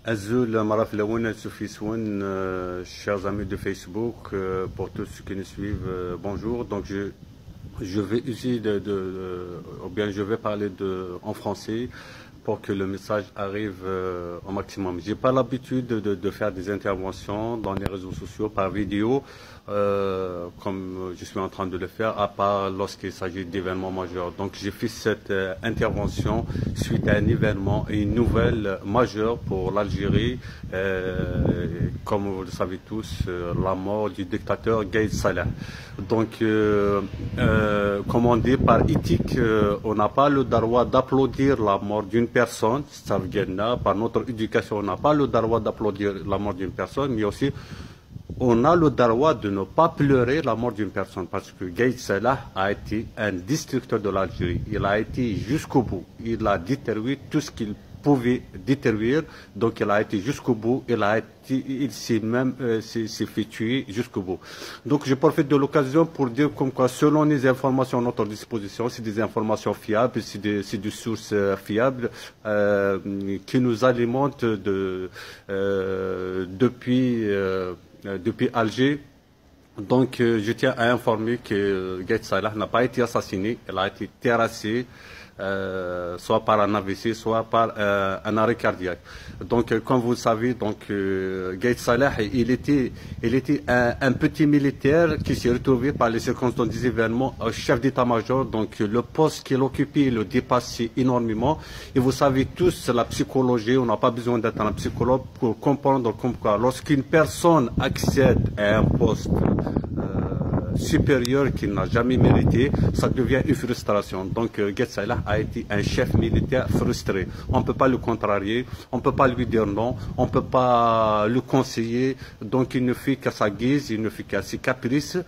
Azul Maraf Laouna Sophie Swan, chers amis de Facebook, pour tous ceux qui nous suivent, bonjour. Donc je vais essayer ou bien je vais parler en français pour que le message arrive au maximum. J'ai pas l'habitude de faire des interventions dans les réseaux sociaux par vidéo, comme je suis en train de le faire, à part lorsqu'il s'agit d'événements majeurs. Donc j'ai fait cette intervention suite à un événement et une nouvelle majeure pour l'Algérie, comme vous le savez tous, la mort du dictateur Gaïd Salah. Donc, comme on dit, par éthique, on n'a pas le droit d'applaudir la mort d'une personne, par notre éducation, on n'a pas le droit d'applaudir la mort d'une personne, mais aussi on a le droit de ne pas pleurer la mort d'une personne, parce que Gaïd Salah a été un destructeur de l'Algérie. Il a été jusqu'au bout. Il a détruit tout ce qu'il pouvait détruire, donc il a été jusqu'au bout, il s'est même s'est fait tuer jusqu'au bout. Donc je profite de l'occasion pour dire comme quoi, selon les informations à notre disposition, c'est des informations fiables, c'est des sources fiables qui nous alimentent depuis Alger. Donc je tiens à informer que Gaïd Salah n'a pas été assassiné, il a été terrassé, soit par un AVC, soit par un arrêt cardiaque. Donc, comme vous le savez, Gaïd Salah, il était un petit militaire qui s'est retrouvé par les circonstances des événements chef d'état-major. Donc, le poste qu'il occupait le dépassait énormément. Et vous savez tous, la psychologie, on n'a pas besoin d'être un psychologue pour comprendre comme quoi, lorsqu'une personne accède à un poste supérieur qu'il n'a jamais mérité, ça devient une frustration. Donc Gaïd Salah a été un chef militaire frustré. On ne peut pas le contrarier, on ne peut pas lui dire non, on ne peut pas le conseiller. Donc il ne fait qu'à sa guise, il ne fait qu'à ses caprices.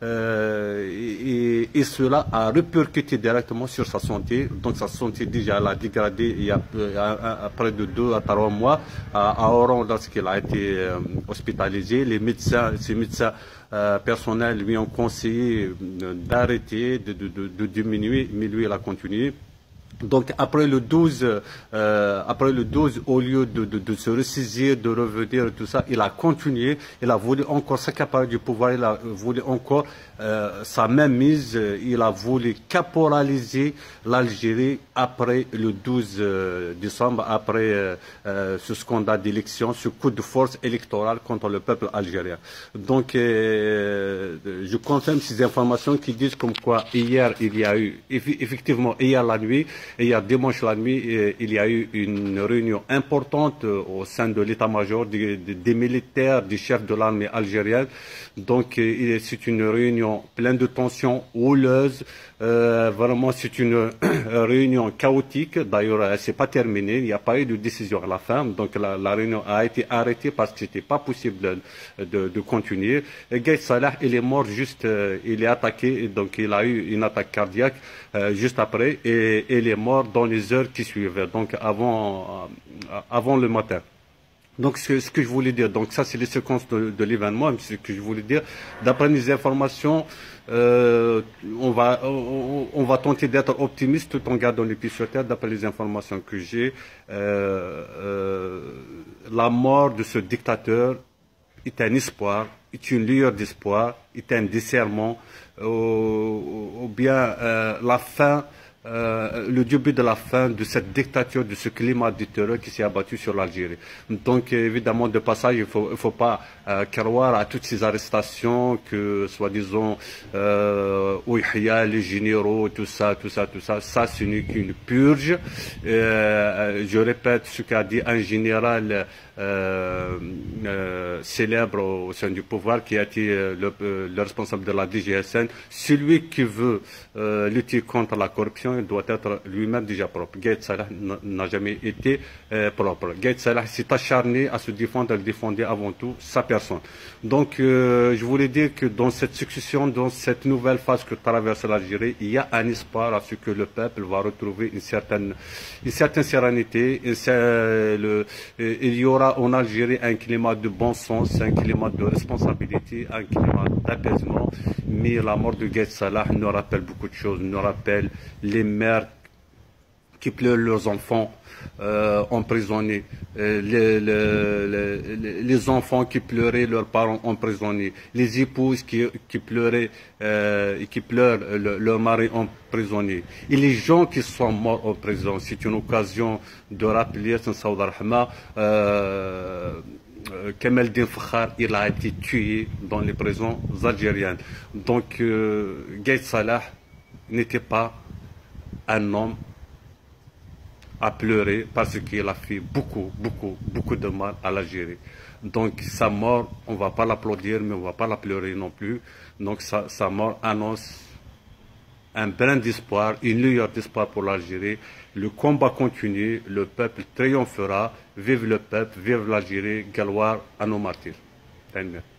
Et cela a répercuté directement sur sa santé. Donc sa santé déjà l'a dégradé il y a près de 2 à 3 mois à Oran lorsqu'il a été hospitalisé. Ses médecins personnels lui ont conseillé d'arrêter, de diminuer, mais lui il a continué. Donc après le 12, au lieu de se ressaisir, de revenir, tout ça, il a continué, il a voulu encore s'accaparer du pouvoir, il a voulu encore sa mainmise, il a voulu caporaliser l'Algérie après le 12 décembre, après ce scandale d'élection, ce coup de force électoral contre le peuple algérien. Donc je confirme ces informations qui disent comme quoi hier il y a eu, effectivement hier la nuit, et hier dimanche la nuit, il y a eu une réunion importante au sein de l'état-major des militaires, des chefs de l'armée algérienne. Donc c'est une réunion pleine de tensions houleuses. Vraiment c'est une réunion chaotique. D'ailleurs elle s'est pas terminée, il n'y a pas eu de décision à la fin. Donc la réunion a été arrêtée parce que c'était pas possible de continuer. Gaïd Salah il est mort juste, il est attaqué, donc il a eu une attaque cardiaque juste après, et il est mort dans les heures qui suivaient, donc avant le matin. Donc ce que je voulais dire, donc ça c'est les séquences de l'événement. Ce que je voulais dire, d'après les informations, on va tenter d'être optimiste tout en gardant les pieds sur terre. D'après les informations que j'ai, la mort de ce dictateur est un espoir, est une lueur d'espoir, est un desserrement, ou bien la fin, le début de la fin de cette dictature, de ce climat de terreur qui s'est abattu sur l'Algérie. Donc évidemment, de passage, il faut pas croire à toutes ces arrestations que, soi-disant, Ouihia, les généraux, tout ça, ça ce n'est qu'une purge. Je répète ce qu'a dit un général célèbre au sein du pouvoir, qui a été le responsable de la DGSN. Celui qui veut lutter contre la corruption, il doit être lui-même déjà propre. Gaïd Salah n'a jamais été propre. Gaïd Salah s'est acharné à se défendre, à défendre avant tout sa personne. Donc je voulais dire que dans cette succession, dans cette nouvelle phase que traverse l'Algérie, il y a un espoir à ce que le peuple va retrouver une certaine sérénité. Il y aura en Algérie un climat de bon sens, un climat de responsabilité, un climat d'apaisement. Mais la mort de Gaïd Salah nous rappelle beaucoup de choses, nous rappelle les mères qui pleurent leurs enfants emprisonnés, les enfants qui pleuraient leurs parents emprisonnés, les épouses qui pleuraient et qui pleurent leur mari emprisonné, et les gens qui sont morts en prison. C'est une occasion de rappeler Kamel Din Fakhar, il a été tué dans les prisons algériennes. Donc Gaïd Salah n'était pas un homme à pleurer parce qu'il a fait beaucoup de mal à l'Algérie. Donc sa mort, on ne va pas l'applaudir, mais on ne va pas la pleurer non plus. Donc sa mort annonce un brin d'espoir, une lueur d'espoir pour l'Algérie. Le combat continue, le peuple triomphera. Vive le peuple, vive l'Algérie, gloire à nos martyrs.